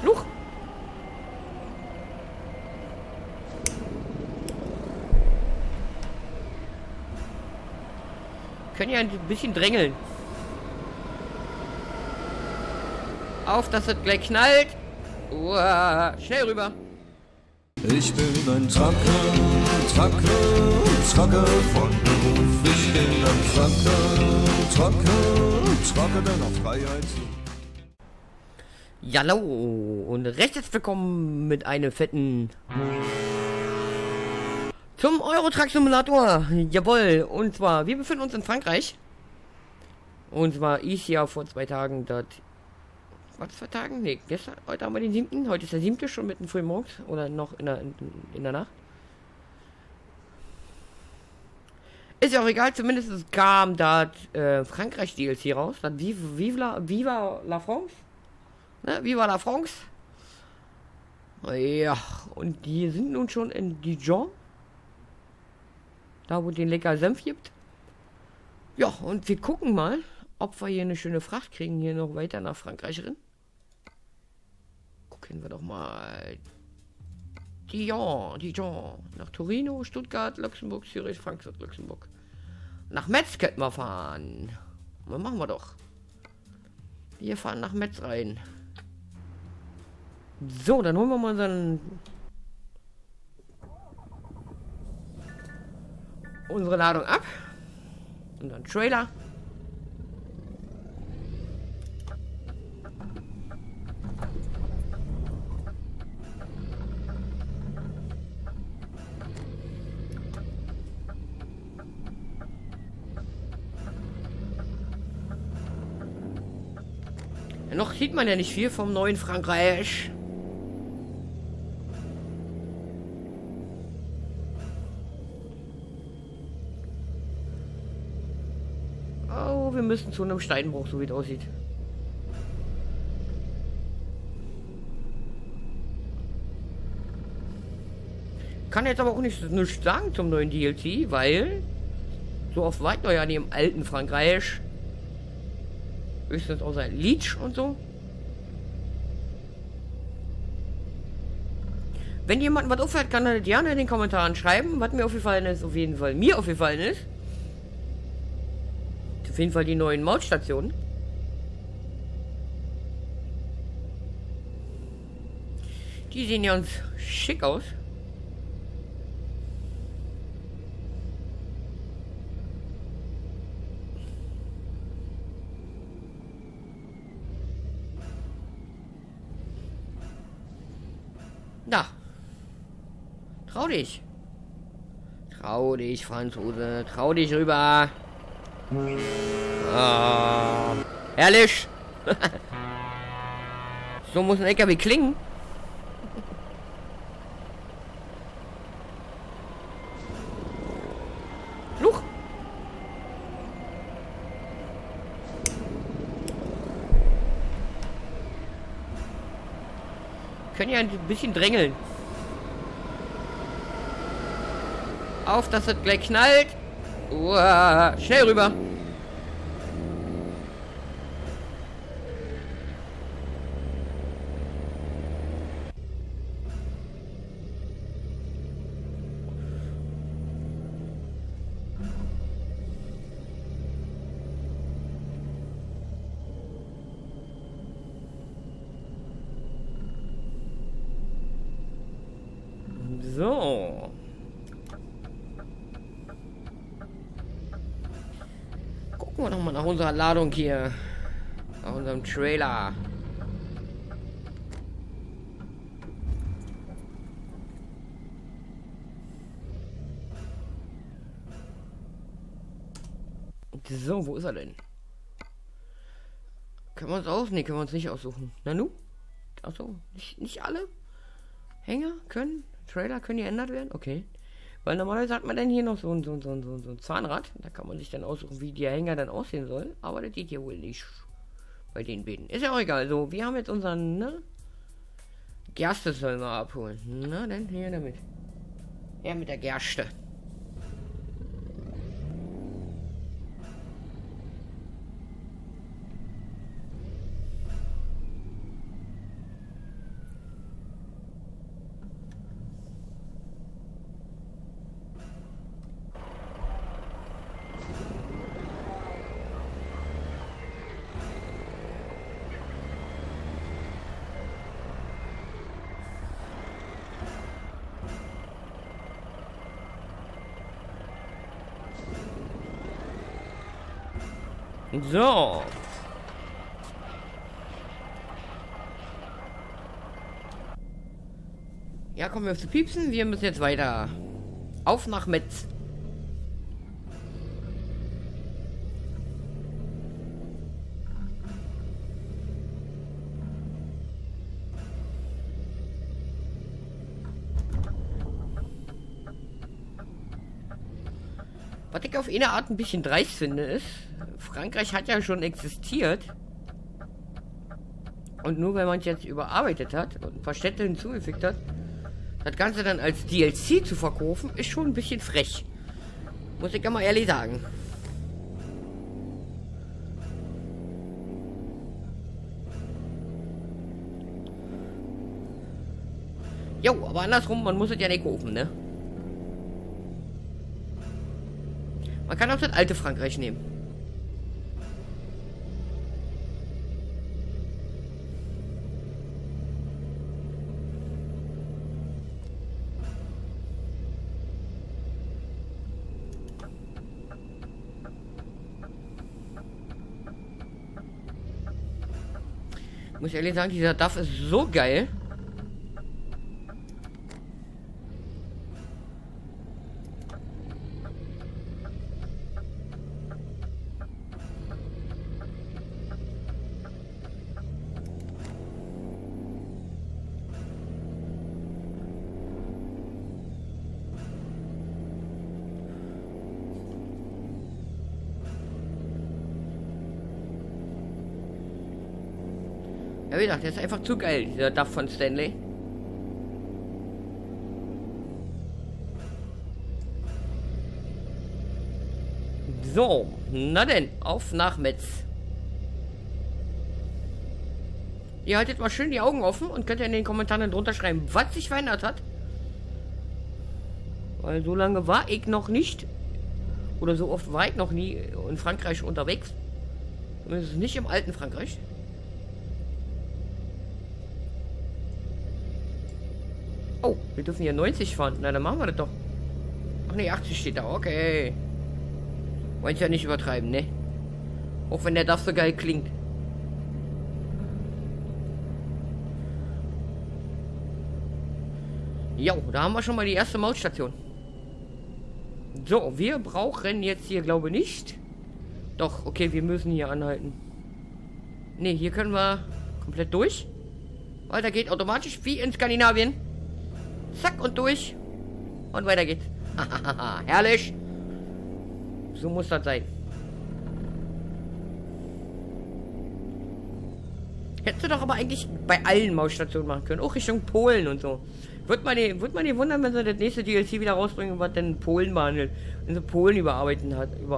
Fluch! Können ja ein bisschen drängeln. Auf, dass es gleich knallt. Uah, schnell rüber. Ich bin ein Trucker von Beruf. Ich bin ein Trucker deiner Freiheit. Hallo und recht herzlich willkommen mit einem fetten zum Euro-Truck Simulator. Jawohl, und zwar, wir befinden uns in Frankreich. Und zwar ist ja vor 2 Tagen dort. Was, 2 Tagen? Ne, gestern, heute haben wir den 7. Heute ist der 7. schon mitten früh morgens oder noch in der Nacht. Ist ja auch egal, zumindest kam da Frankreich DLC raus. Dann Viva la France. Ne? Viva la France. Ja, und die sind nun schon in Dijon. Da, wo den lecker Senf gibt. Ja, und wir gucken mal, ob wir hier eine schöne Fracht kriegen, hier noch weiter nach Frankreich rein. Gucken wir doch mal. Dijon. Nach Torino, Stuttgart, Luxemburg, Zürich, Frankfurt, Luxemburg. Nach Metz könnten wir fahren. Was machen wir doch. Wir fahren nach Metz rein. So, dann holen wir mal unsere Ladung ab. Und dann Trailer. Ja, noch sieht man ja nicht viel vom neuen Frankreich. Oh, wir müssen zu einem Steinbruch, so wie es aussieht. Kann jetzt aber auch nichts sagen zum neuen DLC, weil so oft weit noch ja nicht im alten Frankreich. Höchstens außer Leech und so. Wenn jemand was auffällt, kann er gerne in den Kommentaren schreiben, was mir aufgefallen ist, auf jeden Fall mir aufgefallen ist. Auf jeden Fall die neuen Mautstationen. Die sehen ja uns schick aus. Da. Trau dich. Trau dich, Franzose. Trau dich rüber. Oh, herrlich. So muss ein LKW klingen. Fluch. Können ja ein bisschen drängeln. Auf, dass es gleich knallt. Uah, schnell rüber. So. Gucken wir noch mal nach unserer Ladung hier. Nach unserem Trailer. So, wo ist er denn? Können wir uns aus? Ne, können wir uns nicht aussuchen. Nanu? Achso, nicht alle? Hänger können? Trailer können geändert werden? Okay. Weil normalerweise hat man dann hier noch so ein Zahnrad. Da kann man sich dann aussuchen, wie der Hänger dann aussehen soll. Aber das geht hier wohl nicht. Bei den beiden. Ist ja auch egal. So, wir haben jetzt unseren, ne? Gerste sollen wir abholen. Na, dann hier damit. Ja, mit der Gerste. So. Ja, kommen wir zu piepsen. Wir müssen jetzt weiter. Auf nach Metz. Was ich auf eine Art ein bisschen dreist finde, ist, Frankreich hat ja schon existiert. Und nur wenn man es jetzt überarbeitet hat und ein paar Städte hinzugefügt hat, das Ganze dann als DLC zu verkaufen, ist schon ein bisschen frech. Muss ich ja mal ehrlich sagen. Jo, aber andersrum, man muss es ja nicht kaufen, ne? Man kann auch das alte Frankreich nehmen. Ich muss ehrlich sagen, dieser DAF ist so geil. Ja, wie gesagt, der ist einfach zu geil, dieser DAF von Stanley. So, na denn, auf nach Metz. Ihr haltet mal schön die Augen offen und könnt ja in den Kommentaren drunter schreiben, was sich verändert hat. Weil so lange war ich noch nicht, oder so oft war ich noch nie in Frankreich unterwegs. Zumindest nicht im alten Frankreich. Oh, wir dürfen hier 90 fahren. Na, dann machen wir das doch. Ach ne, 80 steht da. Okay. Wollen ja nicht übertreiben, ne? Auch wenn der DAF so geil klingt. Jo, da haben wir schon mal die erste Mautstation. So, wir brauchen jetzt hier, glaube ich, nicht. Doch, okay, wir müssen hier anhalten. Ne, hier können wir komplett durch. Weiter geht automatisch wie in Skandinavien. Zack und durch. Und weiter geht's. Herrlich. So muss das sein. Hättest du doch aber eigentlich bei allen Mausstationen machen können. Auch Richtung Polen und so. Wird man nicht wundern, wenn sie das nächste DLC wieder rausbringen, was denn Polen behandelt. Wenn sie Polen überarbeiten.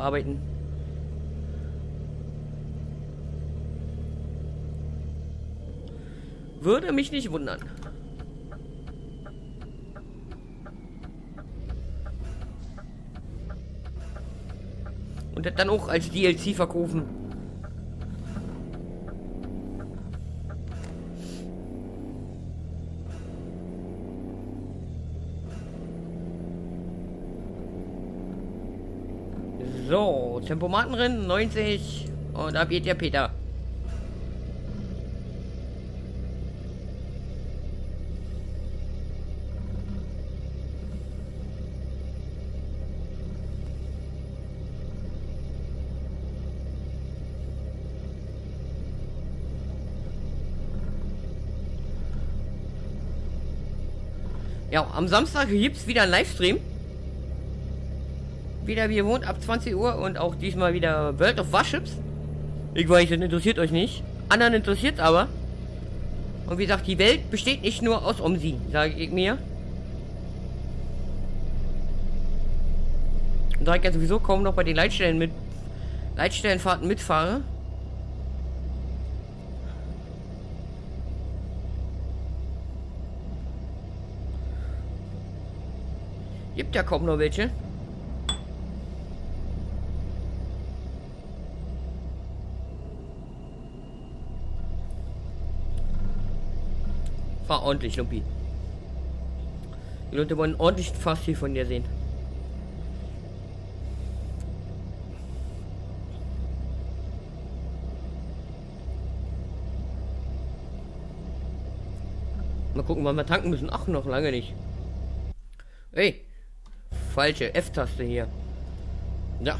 Würde mich nicht wundern. Und das dann auch als DLC verkaufen. So, Tempomatenrennen 90 und ab geht der Peter. Ja, am Samstag gibt es wieder einen Livestream. Wieder wie gewohnt ab 20 Uhr und auch diesmal wieder World of Warships. Ich weiß, das interessiert euch nicht. Anderen interessiert es aber. Und wie gesagt, die Welt besteht nicht nur aus Omsi, sage ich mir. Und da ich ja sowieso kaum noch bei den Leitstellenfahrten mitfahre. Gibt ja kaum noch welche. Fahr ordentlich, Lumpi. Die Leute wollen ordentlich fast viel von dir sehen. Mal gucken, wann wir tanken müssen. Ach, noch lange nicht. Ey. Falsche F-Taste hier. Ja.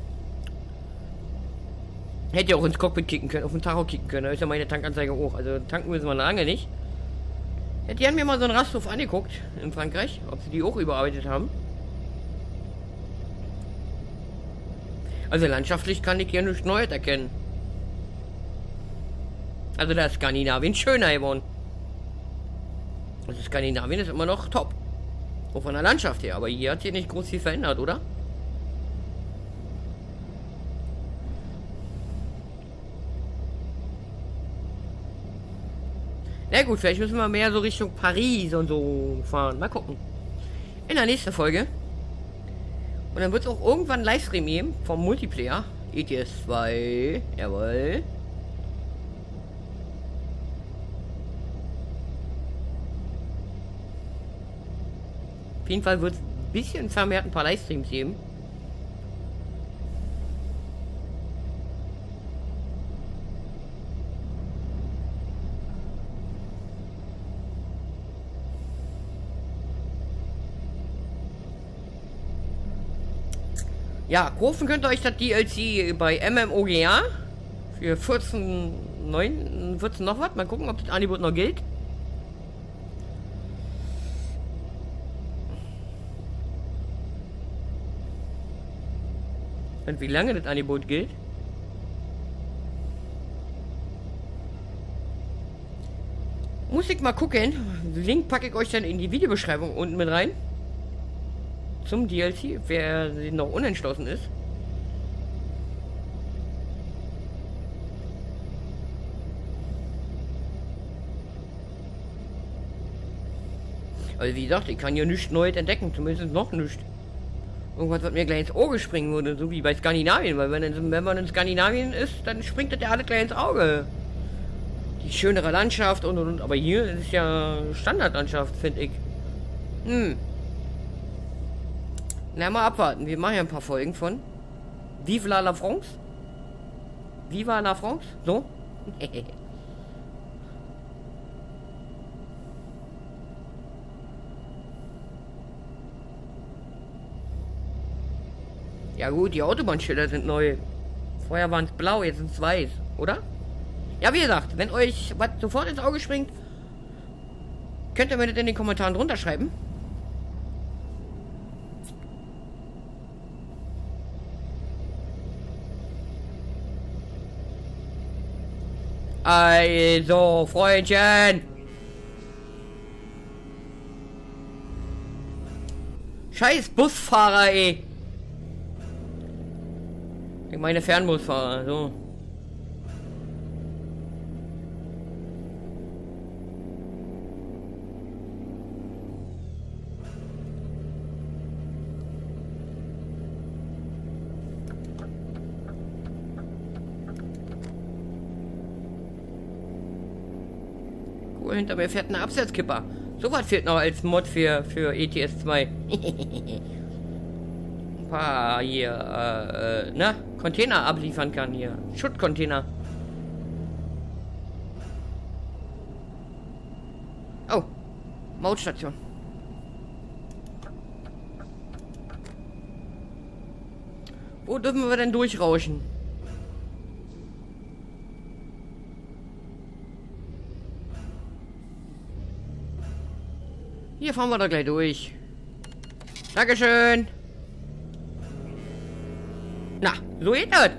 Hätte ja auch ins Cockpit kicken können, auf den Tacho kicken können. Da ist ja meine Tankanzeige hoch. Also tanken müssen wir lange nicht. Ja, die haben mir mal so einen Rasthof angeguckt in Frankreich, ob sie die auch überarbeitet haben. Also landschaftlich kann ich hier nichts Neues erkennen. Also da ist Skandinavien schöner geworden. Also Skandinavien ist immer noch top. Auch von der Landschaft her. Aber hier hat sich nicht groß viel verändert, oder? Na gut, vielleicht müssen wir mehr so Richtung Paris und so fahren. Mal gucken. In der nächsten Folge. Und dann wird es auch irgendwann einen Livestream geben vom Multiplayer. ETS 2. Jawohl. Auf jeden Fall wird es ein bisschen vermehrt ein paar Livestreams geben. Ja, kaufen könnt ihr euch das DLC bei MMOGA für 14 noch was. Mal gucken, ob das Angebot noch gilt. Und wie lange das Angebot gilt. Muss ich mal gucken. Den Link packe ich euch dann in die Videobeschreibung unten mit rein. Zum DLC, wer noch unentschlossen ist. Also wie gesagt, ich kann hier nichts Neues entdecken, zumindest noch nichts. Irgendwas, was mir gleich ins Auge springen würde, so wie bei Skandinavien, weil wenn man in Skandinavien ist, dann springt das ja alles gleich ins Auge. Die schönere Landschaft und. Aber hier ist ja Standardlandschaft, finde ich. Na, mal abwarten. Wir machen ja ein paar Folgen von Vive la France. Viva la France. So. Ja gut, die Autobahnschilder sind neu. Vorher waren es blau, jetzt sind es weiß, oder? Ja, wie gesagt, wenn euch was sofort ins Auge springt, könnt ihr mir das in den Kommentaren drunter schreiben. Also, Freundchen. Scheiß Busfahrer, ey. Ich meine Fernbusfahrer, so. Cool, hinter mir fährt ein Absetzkipper. So was fehlt noch als Mod für ETS 2. Ein paar hier, ne? Container abliefern kann hier. Schuttcontainer. Oh. Mautstation. Wo dürfen wir denn durchrauschen? Hier fahren wir da gleich durch. Dankeschön. Na, so geht das.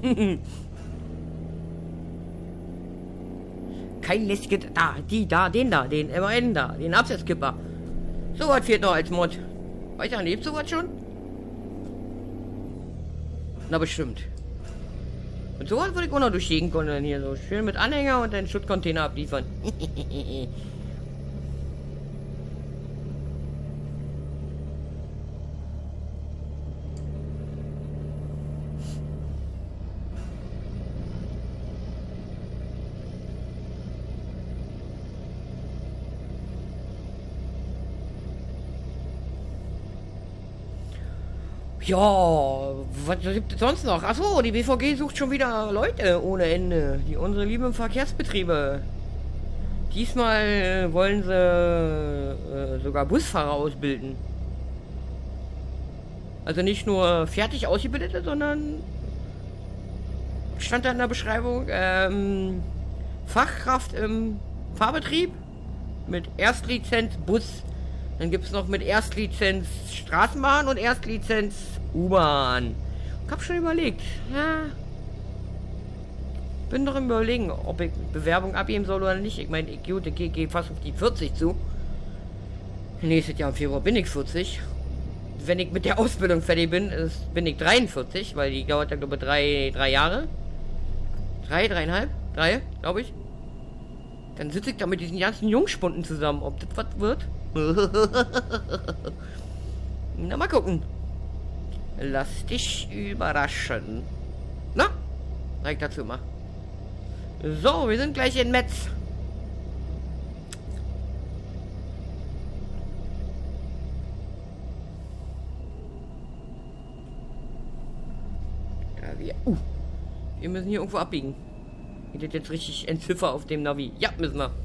Kein lästiges... den MAN da, den Absetzkipper. So was fehlt noch als Mod. Weiß ja nicht, sowas schon? Na bestimmt. Und sowas würde ich auch noch durch die Gegend können hier so. Schön mit Anhänger und den Schuttcontainer abliefern. Ja, was gibt es sonst noch? Achso, die BVG sucht schon wieder Leute ohne Ende. Die unsere lieben Verkehrsbetriebe. Diesmal wollen sie sogar Busfahrer ausbilden. Also nicht nur fertig ausgebildete, sondern stand da in der Beschreibung Fachkraft im Fahrbetrieb mit Erstlizenz Bus. Dann gibt es noch mit Erstlizenz Straßenbahn und Erstlizenz U-Bahn. Ich habe schon überlegt, ja, bin noch im Überlegen, ob ich Bewerbung abgeben soll oder nicht. Ich meine, ich gehe fast auf die 40 zu. Nächstes Jahr im Februar bin ich 40. Wenn ich mit der Ausbildung fertig bin, bin ich 43, weil die dauert ja, glaube ich, drei Jahre. 3,5, glaube ich. Dann sitze ich da mit diesen ganzen Jungspunden zusammen. Ob das was wird? Na, mal gucken. Lass dich überraschen. Na, direkt dazu mal. So, wir sind gleich in Metz. Ja, wir müssen hier irgendwo abbiegen. Geht das jetzt richtig entziffern auf dem Navi? Ja, müssen wir.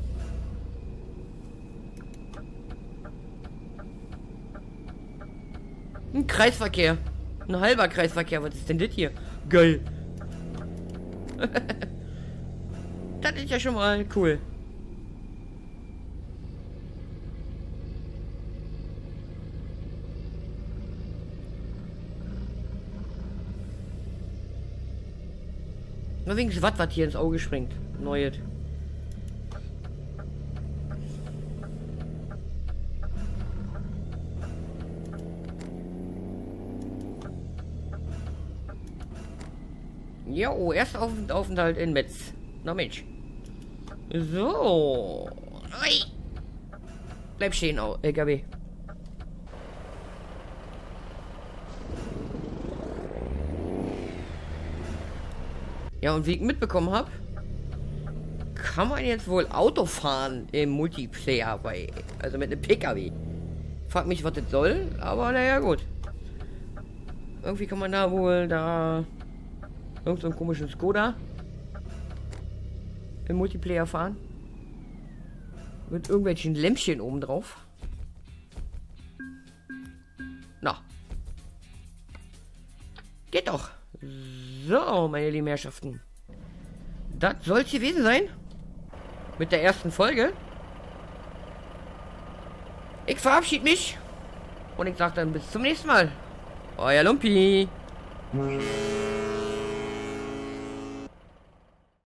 Ein Kreisverkehr. Ein halber Kreisverkehr. Was ist denn das hier? Geil. Das ist ja schon mal cool. Nur wegen des Watt, was hier ins Auge springt. Neues. Jo, erster Aufenthalt in Metz. Na Mensch. So. Ui. Bleib stehen, LKW. Ja, und wie ich mitbekommen habe, kann man jetzt wohl Auto fahren im Multiplayer also mit einem PKW. Frag mich, was das soll, aber naja, gut. Irgendwie kann man da wohl irgend so einen komischen Skoda im Multiplayer fahren. Mit irgendwelchen Lämpchen oben drauf. Na. Geht doch. So, meine lieben Herrschaften. Das soll es gewesen sein. Mit der ersten Folge. Ich verabschiede mich. Und ich sage dann bis zum nächsten Mal. Euer Lumpi.